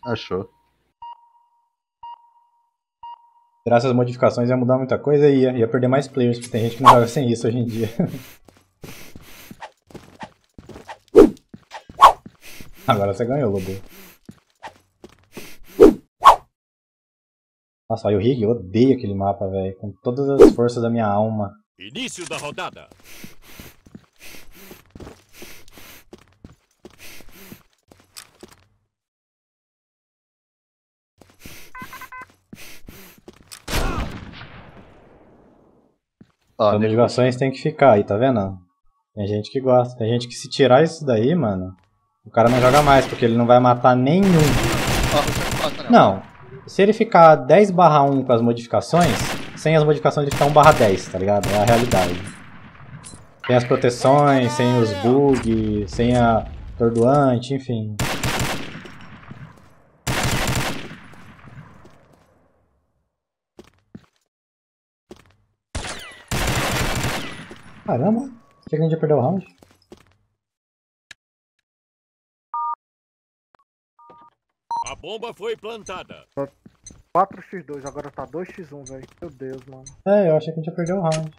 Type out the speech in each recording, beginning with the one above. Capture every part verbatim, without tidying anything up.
Achou. Graças às modificações ia mudar muita coisa e ia, ia perder mais players, porque tem gente que não joga sem isso hoje em dia. Agora você ganhou, Lobo. Nossa, olha o Rig, eu odeio aquele mapa, velho. Com todas as forças da minha alma. Início da rodada. Ó, As nego modificações tem que ficar aí, tá vendo? Tem gente que gosta. Tem gente que se tirar isso daí, mano, o cara não joga mais, porque ele não vai matar nenhum. Ó, você não gosta, não. Não. Se ele ficar dez barra um com as modificações, sem as modificações ele fica um barra dez, tá ligado? É a realidade. Sem as proteções, sem os bugs, sem a atordoante, enfim. Caramba, achei que a gente ia perder o round. A bomba foi plantada. quatro a dois, agora tá dois a um, velho. Meu Deus, mano. É, eu achei que a gente ia perder o round.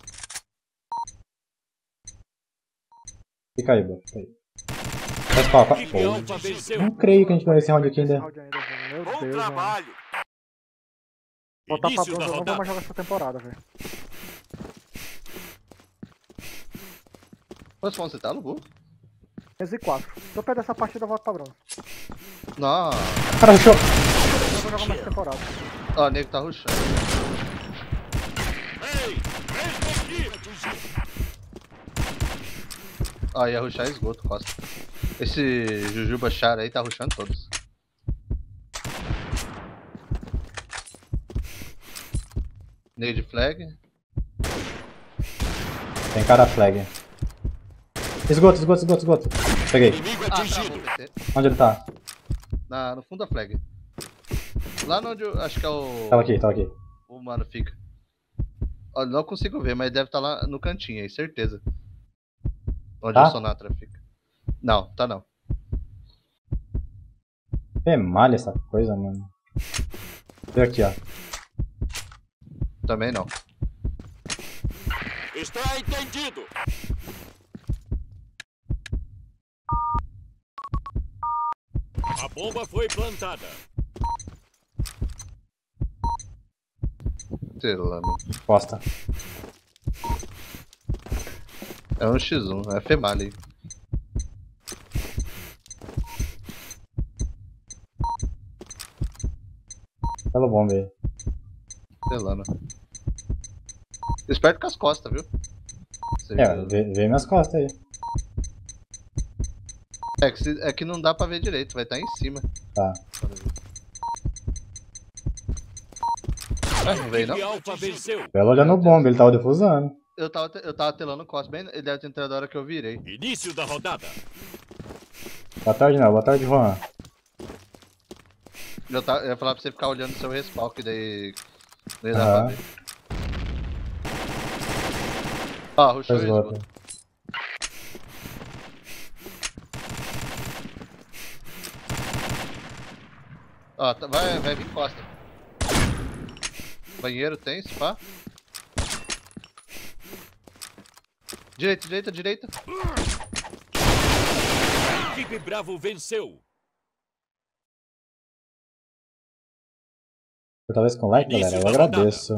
Fica aí, Boa, fica aí. Faz pau, pau. Equipe Alfa venceu. Não creio que a gente ganhou esse round aqui Esse ainda. round ainda, velho. Meu Bom Deus, mano. trabalho. Botar pra Início bronze, da eu não vou rodada. mais jogar essa temporada, velho. Quantos pontos você tá, Lubu? quinze e quatro. Se eu perder essa partida, eu volto pra bronze. Não. Cara, show! Eu não vou jogar mais essa temporada. Ó, o nego tá rushando. Ei, mesmo aqui. Ó, ia rushar esgoto, Costa. Esse Jujuba Char aí tá rushando todos. Nego de flag. Tem cara flag. Esgoto, esgoto, esgoto, esgoto. Peguei. Inimigo Ah, atingido. travou o P T. Onde ele tá? Na, no fundo da flag. Lá onde eu acho que é o. Tava aqui, tava aqui. O mano fica. Ó, não consigo ver, mas deve estar lá no cantinho aí, certeza. Onde Tá? o Sonatra fica. Não, tá não. É malha essa coisa, mano. Vê aqui, ó. Também não. Está entendido. A bomba foi plantada. Sei lá, mano. Costa. É um xis um, é Female aí. Pelo bom, velho. Sei lá, mano. Esperto com as costas, viu? Você É, viu? vê, vê minhas costas aí. É que, se- é que não dá pra ver direito, vai estar em cima. Tá. Ah, não veio não? Equipe Alfa venceu. Belo olhando o bomba, ele tava defusando. Eu tava, te- eu tava telando o Costa bem, ele deve ter entrado a hora que eu virei. Início da rodada. Boa tarde, não. Boa tarde, Juan. Eu, tava, eu ia falar pra você ficar olhando o seu respawn, que daí não ia dar pra Aham. ver. Ó, rushou o Esgoto. esgoto. Ó, tá- vai, vai vir Costa. Banheiro tem, se pá. Direita, direita, direita. Equipe Bravo venceu. Talvez com like, Início galera. Eu da rodada. agradeço.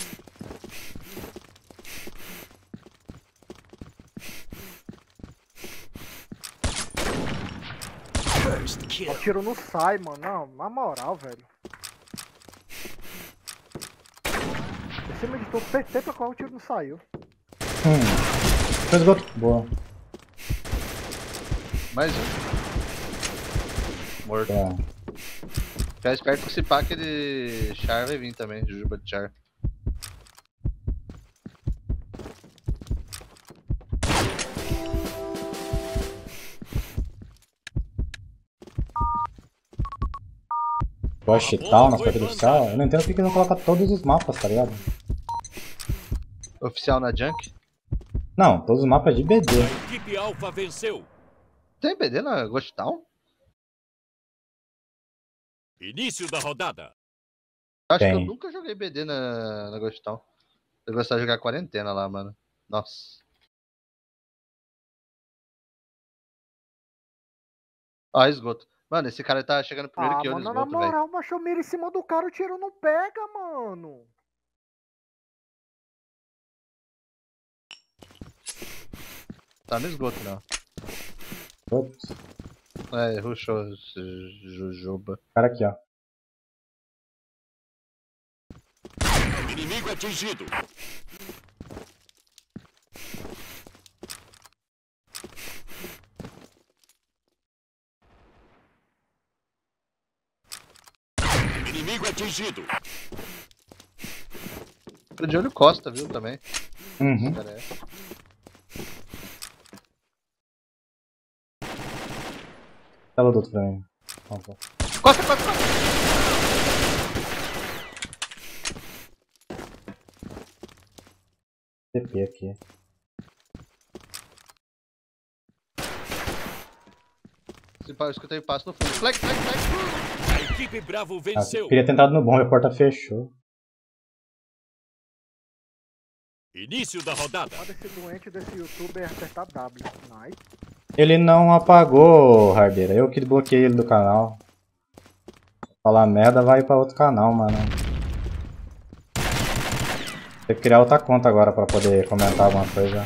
O tiro não sai, mano. Não, na moral, velho. Em cima de tudo, acertei pra qual o tiro não saiu. Hum. Foi esgoto. Boa. Mais um. Morto. Tá. Fica esperto com esse pá que ele Char vai vir também, Jujuba de Char. Ghost Town nas partidas oficial. Eu não entendo porque que não coloca todos os mapas, tá ligado? Oficial na Junk. Não, todos os mapas de B D. Equipe Alfa venceu. Tem B D na Ghost Town? Início da rodada. Acho Tem. que eu nunca joguei B D na, na Ghost Town. Eu gostava de jogar quarentena lá, mano. Nossa. Ah, esgoto. Mano, esse cara tá chegando primeiro Ah, que eu no mano, na esgoto, velho. moral, mas eu miro em cima do cara, o tiro não pega, mano. Tá no esgoto, não. Putz. É, rushou Jujuba. Cara aqui, ó. Inimigo atingido. Inimigo atingido. Tô de olho Costa, viu, também. Uhum. Cara, é. Tela do outro também. Vamos lá. Costa, Costa, Costa! T P aqui. Se pá, eu escutei passo no fundo. Flag, flag, flag! A equipe Bravo Ah, venceu. queria ter entrado no bom e a porta fechou. Início da rodada. Manda esse doente desse youtuber apertar W. Nice. Ele não apagou, Hardeira. Eu que bloqueei ele do canal. Falar merda, vai pra outro canal, mano. Tem que criar outra conta agora pra poder comentar alguma coisa.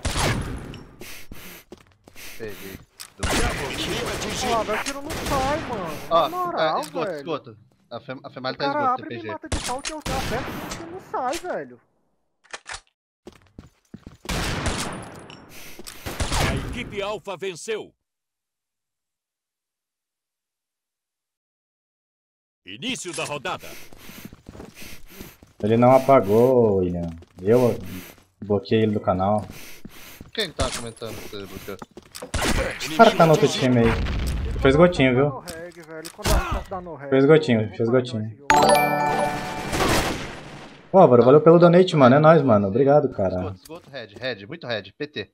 Peguei. Inimigo atingido. Ah, meu tiro não sai, mano. Ó, Na moral, é, esgoto, velho. esgoto. A, Fem a Femalha O tá cara esgoto, abre e me T P G. mata de pau que eu aperto e o tiro não sai, velho. A equipe Alpha venceu. Início da rodada. Ele não apagou, William. Eu bloqueei ele do canal. Quem tá comentando que você bloqueou? O cara tá no outro time aí. Fez gotinho, viu? No reg, velho. Quando a gente dá no reg, Fez gotinho, eu vou fez parar gotinho. esse jogo. Pô, Álvaro, valeu pelo donate, mano. É nóis, mano. Obrigado, cara. Esgoto, esgoto, red, red, muito red, P T.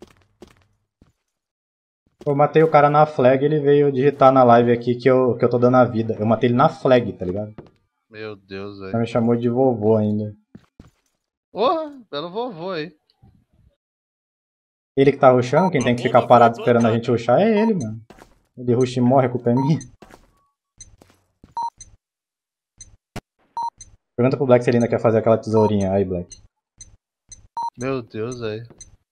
Eu matei o cara na flag e ele veio digitar na live aqui que eu, que eu tô dando a vida. Eu matei ele na flag, tá ligado? Meu Deus, Ele velho. me chamou de vovô ainda. Porra, belo vovô aí. Ele que tá rushando, quem tem que ficar parado esperando a gente rushar é ele, mano. Ele rusha e morre, a culpa é minha. Pergunta pro Black se ele ainda quer fazer aquela tesourinha. Aí, Black. Meu Deus, velho.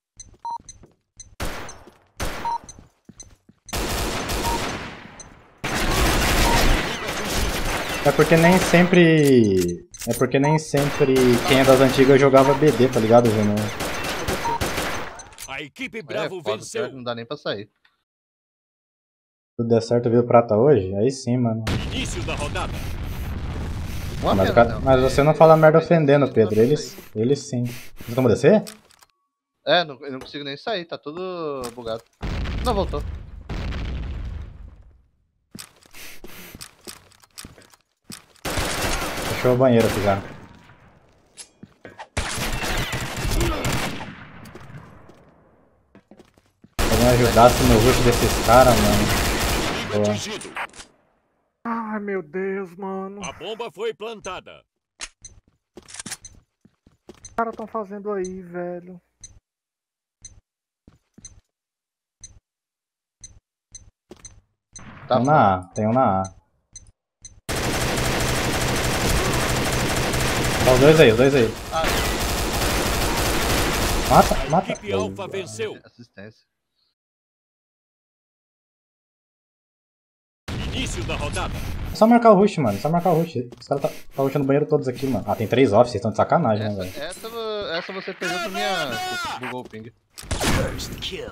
É porque nem sempre... É porque nem sempre quem é das antigas jogava B D, tá ligado, Júnior? A equipe É, Bravo foda, pior venceu. que não dá nem pra sair. Se tudo der certo, viu prata hoje? Aí sim, mano. Início da rodada. Uma Mas, o pena, cara- não, mas porque- você não fala merda porque ofendendo, não Pedro. dá pra Eles, sair. eles sim. Você como descer? É, não, eu não consigo nem sair, tá tudo bugado. Não, voltou. Fechou o banheiro aqui já. Se eu me ajudasse no rush desses caras, mano. Inimigo Boa. atingido. Ai, meu Deus, mano. A bomba foi plantada. O que os caras tão fazendo aí, velho? Tá Tem um na A, tem um na A. Ó, os dois aí, os dois aí. Ah, Mata, A mata. equipe Alpha venceu. assistência. Início da rodada. É só marcar o rush, mano. É só marcar o rush. Os caras tá, tá rushando o banheiro todos aqui, mano. Ah, tem três off, vocês estão de sacanagem, né, Essa, velho? essa, vo- essa você perdeu pra minha. Bugou o ping. First kill.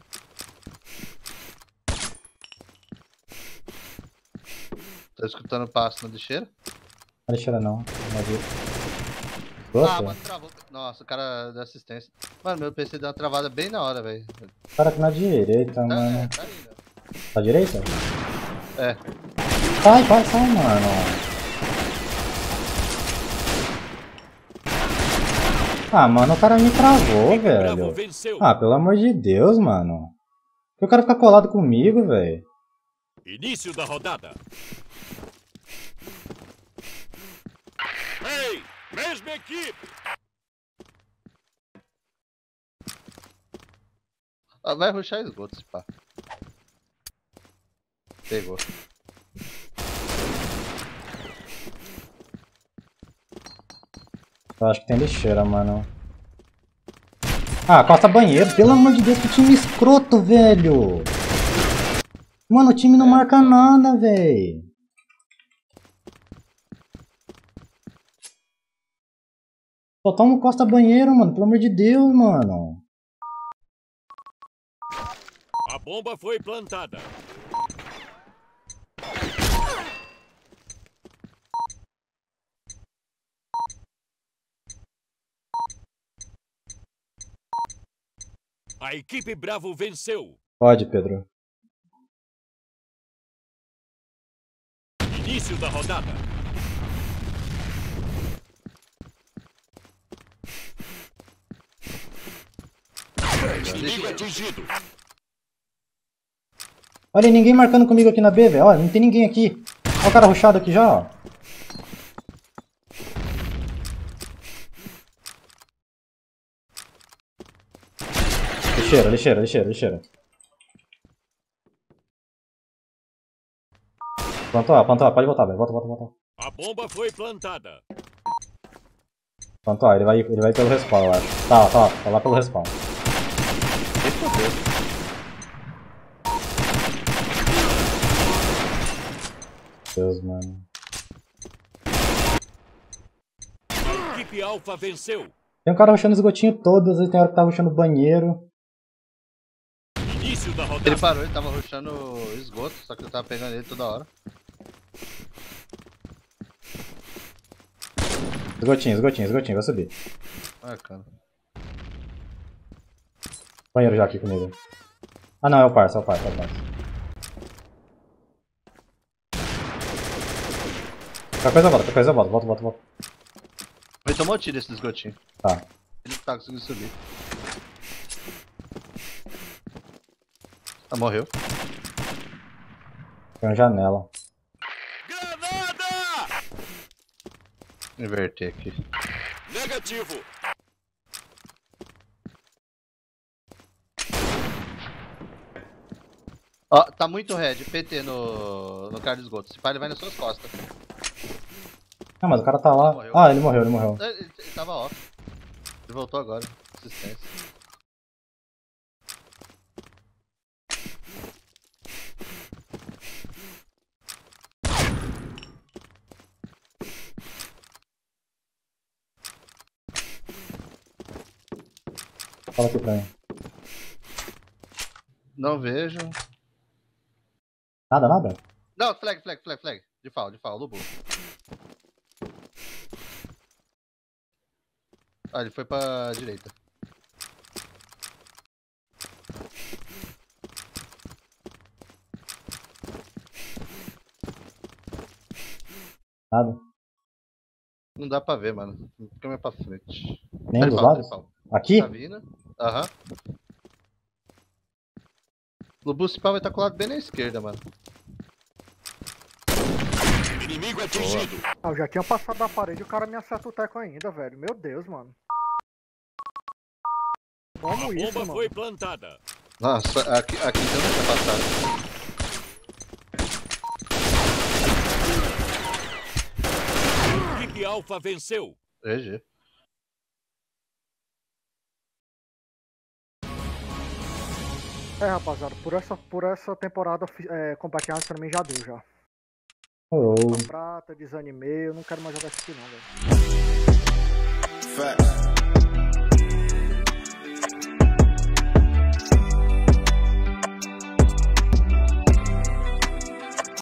Tá escutando o passo na lixeira? Não deixa não. Não viu. Ah, Gostou? mano, travou. Nossa, o cara da assistência. Mano, meu P C deu uma travada bem na hora, velho. O cara aqui na direita, Tá, é, mano. tá aí, né? Tá direita? É. Sai, vai, sai, mano. Ah, mano, o cara me travou, Bravo velho. venceu. Ah, pelo amor de Deus, mano. Por que o cara fica colado comigo, velho? Início da rodada. Ei, mesma equipe. Ah, vai rushar esgoto, se pá. Pegou. Eu acho que tem lixeira, mano. Ah, costa banheiro. Pelo amor de Deus, que time escroto, velho. Mano, o time não marca nada, velho. Só toma costa banheiro, mano. Pelo amor de Deus, mano. A bomba foi plantada. A equipe Bravo venceu. Pode, Pedro. Início da rodada. Inimigo atingido. Olha, ninguém marcando comigo aqui na B, velho. Olha, não tem ninguém aqui. Olha o cara rushado aqui já, ó. Lixeira, lixeira, lixeira, lixeira. Plantou, plantou, pode voltar, velho. Volta, volta, volta. A bomba foi plantada. Plantou, ele vai, ele vai pelo respawn, eu acho. Tá, tá, tá lá pelo respawn. Deus, mano. A equipe Alpha venceu. Tem um cara rushando esgotinho todo, às vezes tem hora que tá rushando banheiro. Início da rodada. Ele parou, ele tava rushando esgoto, só que eu tava pegando ele toda hora. Esgotinho, esgotinho, esgotinho, vai subir. Ah, cara. Banheiro já aqui comigo. Ah não, é o parça, é o parça, é o parça. Qualquer coisa volta, qualquer coisa volta, volta, volta, volta. Ele tomou tiro esse esgotinho. Tá. Ele não tá conseguindo subir. Ah, morreu. Tem uma janela. Granada! Inverter aqui. Negativo. Ó, tá muito red, P T no, no cara de esgoto. Se pá, ele vai nas suas costas. Ah, mas o cara tá lá. Morreu. Ah, ele morreu, ele morreu. Ele, ele, ele tava off. Ele voltou agora. Assistência. Fala aqui pra mim. Não vejo. Nada, nada? Não, flag, flag, flag, flag. De fala, de fala, Lubu. Ah, ele foi pra direita. Nada. Não dá pra ver, mano. Fica mais pra frente. Nem Ele dos fala, lados? ele fala. Aqui? Tá vindo? Aham. Lubu, se pá, vai estar colado bem na esquerda, mano. Inimigo atingido. Ah, eu já tinha passado da parede e o cara me acerta o teco ainda, velho. Meu Deus, mano. A Como isso, bomba mano? foi plantada. Nossa, aqui, aqui então não tinha passado. A equipe Alpha venceu. G G. É, rapaziada, por essa, por essa temporada é, compartilhado pra mim já deu já. Oh. Prata, desanimei, eu não quero mais jogar isso aqui não, velho. Facts.